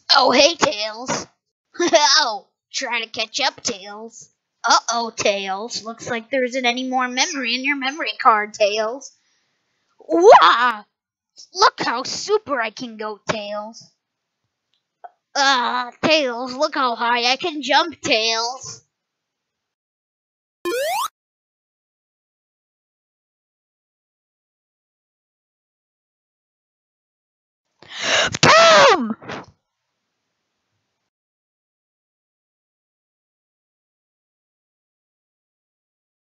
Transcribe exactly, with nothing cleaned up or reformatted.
Oh, hey, Tails. Oh, try to catch up, Tails. Uh-oh, Tails. Looks like there isn't any more memory in your memory card, Tails. Wow! Look how super I can go, Tails. Ah, uh, Tails, look how high I can jump, Tails.